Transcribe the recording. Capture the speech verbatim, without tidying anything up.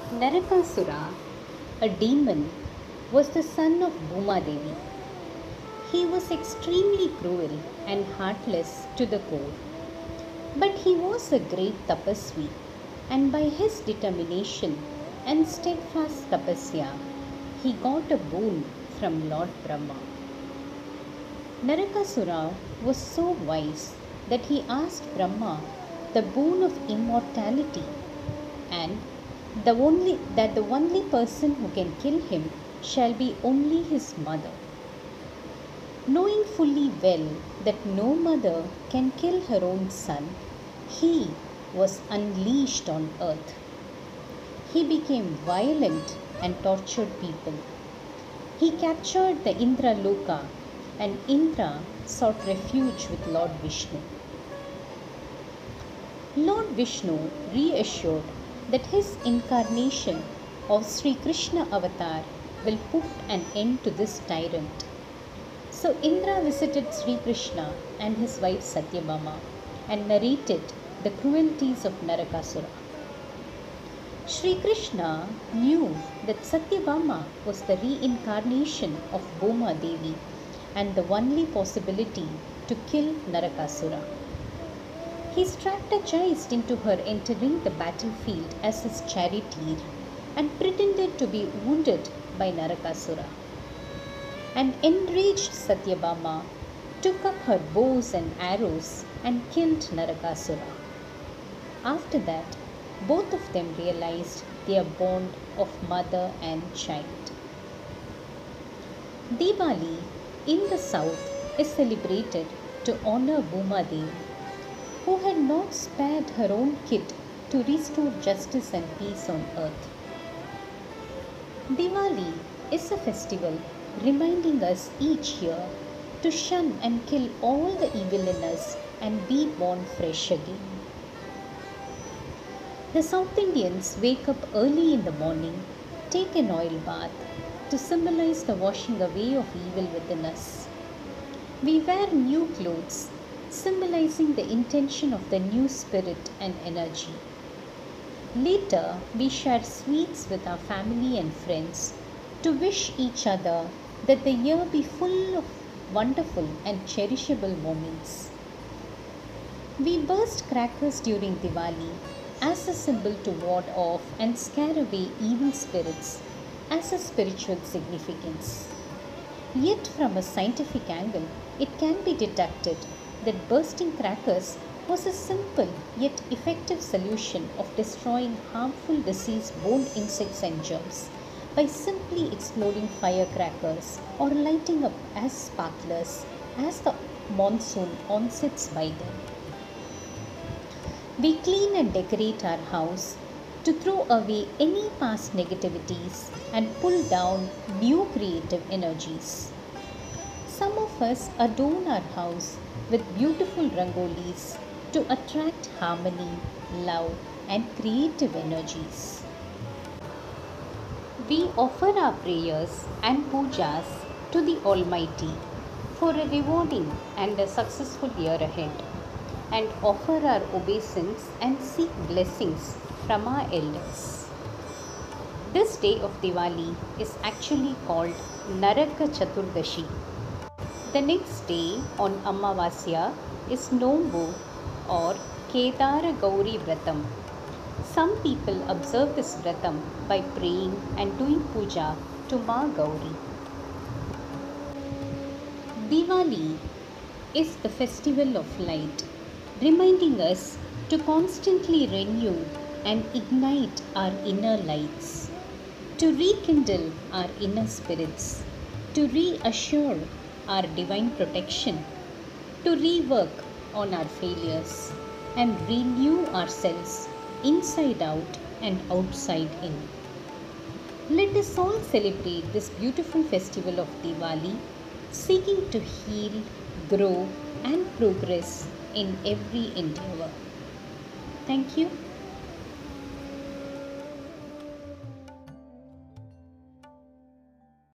Narakasura, a demon, was the son of Bhuma Devi. He was extremely cruel and heartless to the core. But he was a great tapasvi, and by his determination and steadfast tapasya, he got a boon from Lord Brahma. Narakasura was so wise that he asked Brahma the boon of immortality and the only that the only person who can kill him shall be only his mother. Knowing fully well that no mother can kill her own son, he was unleashed on earth. He became violent and tortured people. He captured the Indra Loka, and Indra sought refuge with Lord Vishnu. Lord Vishnu reassured that his incarnation of Sri Krishna avatar will put an end to this tyrant. So Indra visited Sri Krishna and his wife Satyabhama and narrated the cruelties of Narakasura. Sri Krishna knew that Satyabhama was the reincarnation of Bhuma Devi and the only possibility to kill Narakasura. He strategized into her entering the battlefield as his charioteer and pretended to be wounded by Narakasura. An enraged Satyabhama took up her bows and arrows and killed Narakasura. After that, both of them realized their bond of mother and child. Diwali in the south is celebrated to honor Bhuma Devi, who had not spared her own kid to restore justice and peace on earth. Diwali is a festival reminding us each year to shun and kill all the evil in us and be born fresh again. The South Indians wake up early in the morning, take an oil bath to symbolize the washing away of evil within us. We wear new clothes, symbolizing the intention of the new spirit and energy. Later, we share sweets with our family and friends to wish each other that the year be full of wonderful and cherishable moments. We burst crackers during Diwali as a symbol to ward off and scare away evil spirits as a spiritual significance. Yet from a scientific angle, it can be deducted that bursting crackers was a simple yet effective solution of destroying harmful disease-borne insects and germs by simply exploding firecrackers or lighting up as sparklers as the monsoon onsets by them. We clean and decorate our house to throw away any past negativities and pull down new creative energies. Some of us adorn our house with beautiful rangolis to attract harmony, love, and creative energies. We offer our prayers and pujas to the Almighty for a rewarding and a successful year ahead, and offer our obeisance and seek blessings from our elders. This day of Diwali is actually called Naraka Chaturdashi. The next day on Amavasya is Nombu or Kedara Gauri Vratam. Some people observe this Vratam by praying and doing puja to Ma Gauri. Diwali is the festival of light, reminding us to constantly renew and ignite our inner lights, to rekindle our inner spirits, to reassure our divine protection, to rework on our failures and renew ourselves inside out and outside in. Let us all celebrate this beautiful festival of Diwali, seeking to heal, grow, and progress in every endeavor. Thank you.